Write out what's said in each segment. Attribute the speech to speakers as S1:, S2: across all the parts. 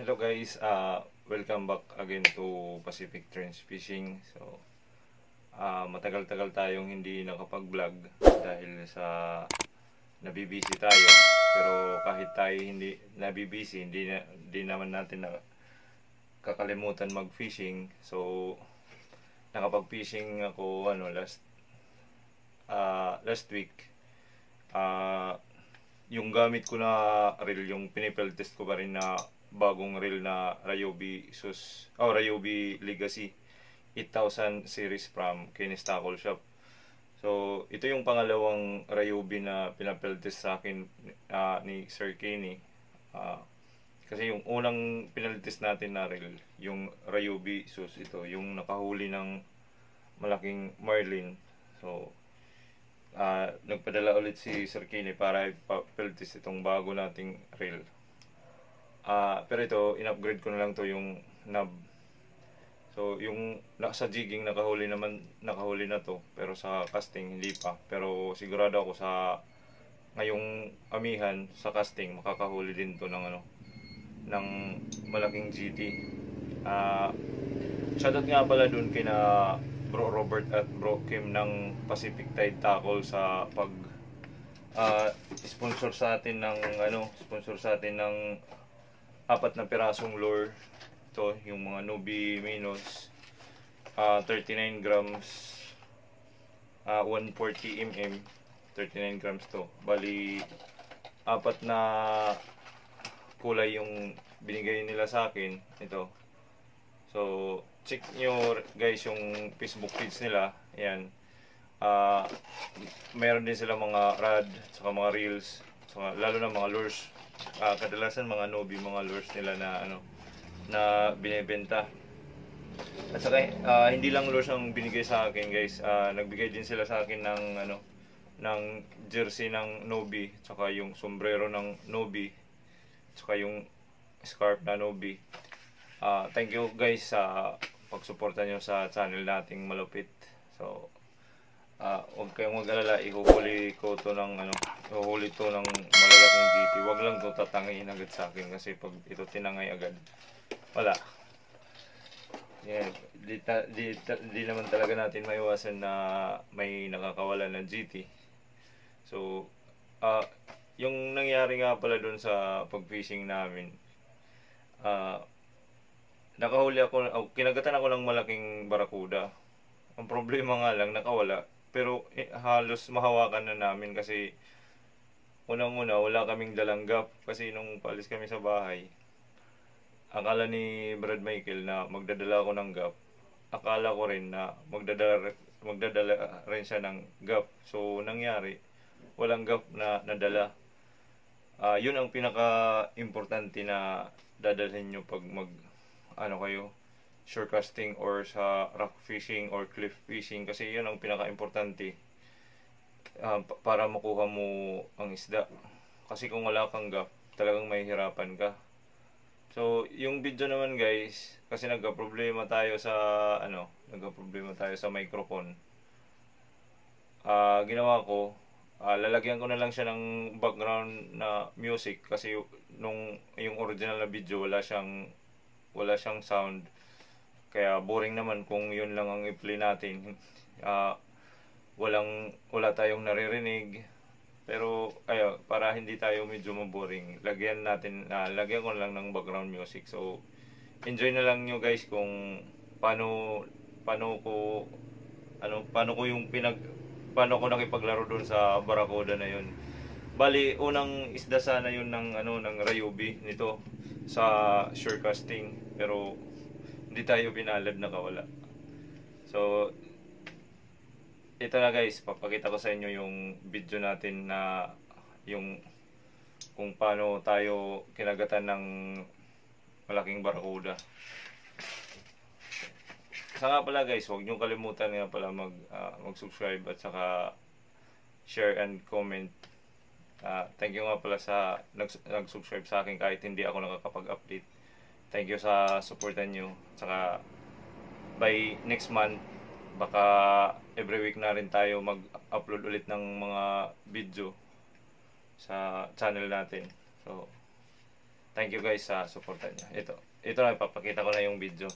S1: Hello guys, welcome back again to Pacific Trench Fishing. So, matagal-tagal tayong hindi nakapag-vlog dahil sa nabibisi tayo. Pero kahit tayo hindi nabibisi, hindi naman natin kakalimutan mag-fishing. So, nakapag-fishing ako last week. Yung gamit ko na reel, yung pinipel test ko pa rin na bagong reel na Ryobi Legacy 8000 series from Kenny's Tackle Shop. So, ito yung pangalawang Ryobi na pinapel test sa akin ni Sir Kenny. Kasi yung unang pinel test natin na reel, yung Ryobi Sus, ito, yung nakahuli ng malaking marlin. So, nagpadala ulit si Sir Kenny para ipapel test itong bago nating reel. Pero ito, in-upgrade ko na lang to yung knob. So, yung sa jigging nakahuli na to, pero sa casting hindi pa. Pero sigurado ako sa ngayong amihan sa casting makakahuli din to ng malaking GT. Shoutout nga pala dun kina Bro Robert at Bro Kim ng Pacific Tide Tackle sa pag sponsor sa atin ng 4 na pirasong lure. Ito, yung mga Nubi Minos, 39 grams, 140 mm, 39 grams to. Bali, 4 na kulay yung binigay nila sa akin. Ito. So, check nyo guys yung Facebook page nila. Ayan. Meron din sila mga rod, saka mga reels, saka lalo na mga lures. Kadalasan mga Nubi, mga lures nila na binebenta. At saka hindi lang lures ang binigay sa akin guys. Nagbigay din sila sa akin ng jersey ng Nubi, saka yung sombrero ng Nubi, saka yung scarf na Nubi. Thank you guys sa pagsuporta nyo sa channel nating malupit. So, huwag kayong mag-alala, ihuhuli to ng malalaking GT. Huwag lang to tatangayin agad sa akin kasi pag ito tinangay agad, wala. Yeah, di naman talaga natin maiwasan na may nakakawala ng GT. So, yung nangyari nga pala dun sa pag-fishing namin, nakahuli ako, kinagatan ako ng malaking barakuda. Ang problema nga lang, nakawala. Pero halos mahawakan na namin kasi unang-una wala kaming dalang gap. Kasi nung paalis kami sa bahay, akala ni Brad Michael na magdadala ako ng gap. Akala ko rin na magdadala rin siya ng gap. So nangyari, walang gap na nadala. Yun ang pinaka-importante na dadalhin nyo pag kayo shore casting or sa rock fishing or cliff fishing, kasi yun ang pinaka-importante para makuha mo ang isda. Kasi kung wala kang gap, talagang mahihirapan ka. So, yung video naman guys, kasi nagka-problema tayo sa microphone. Ginawa ko, lalagyan ko na lang siya ng background na music kasi yung original na video wala siyang sound. Kaya boring naman kung yun lang ang i-play natin. Wala tayong naririnig. Pero para hindi tayo medyo maboring, lagyan ko lang ng background music. So enjoy na lang nyo guys kung paano ko nakipaglaro doon sa barakuda na yun. Bali, unang isda sana yun ng Ryobi nito sa shore casting, pero hindi tayo binalad, nakawala. So, ito na guys, papakita ko sa inyo yung video natin na yung kung paano tayo kinagatan ng malaking barakuda. Sa nga pala guys, huwag nyo kalimutan nga pala mag-subscribe at saka share and comment. Thank you nga pala sa nag-subscribe sa akin kahit hindi ako nakakapag-update. Thank you sa supportan nyo. Saka by next month, baka every week na rin tayo mag-upload ulit ng mga video sa channel natin. So, Thank you guys sa suporta niya. Ito na, ipapakita ko na yung video.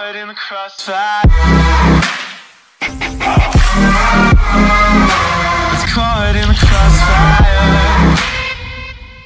S2: caught in the crossfire. It's caught in the crossfire.